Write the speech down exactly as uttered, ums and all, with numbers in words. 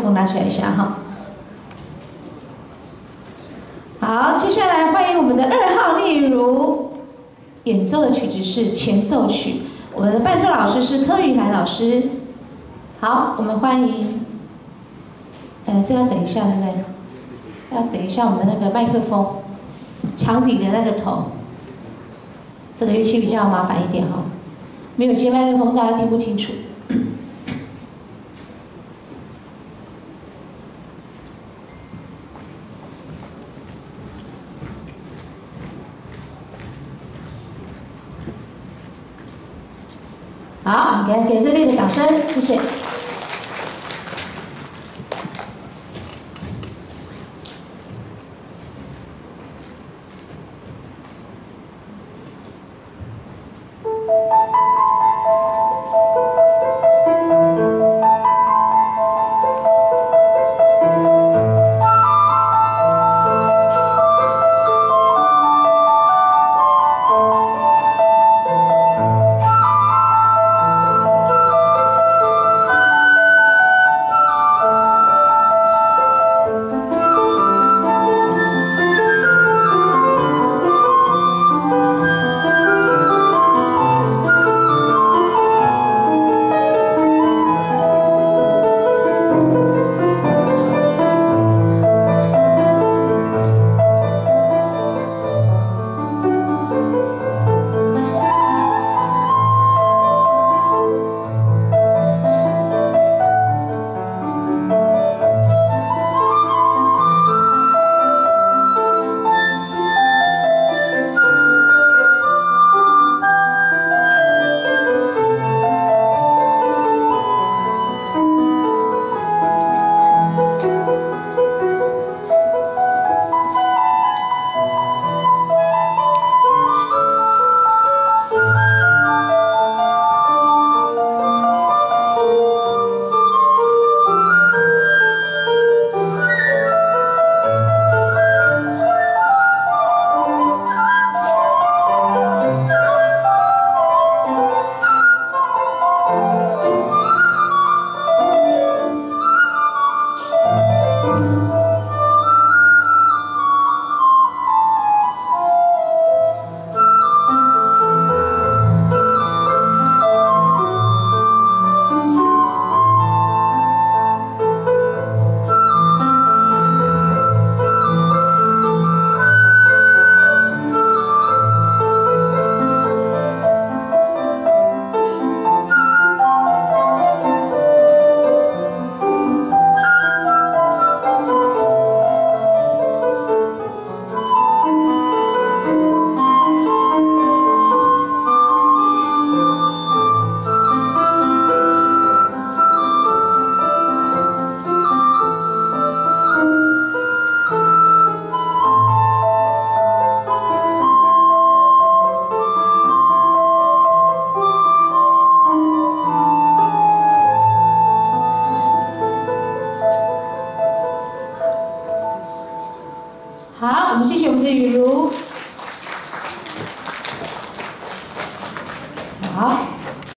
风拿起来一下哈。好，接下来欢迎我们的二号例如，演奏的曲子是前奏曲，我们的伴奏老师是柯宇涵老师。好，我们欢迎，呃，这要等一下，对不对？要等一下我们的那个麦克风，长笛的那个头，这个乐器比较麻烦一点哈，没有接麦克风，大家听不清楚。好，给给热烈的掌声，谢谢。好，我们谢谢我们的雨茹。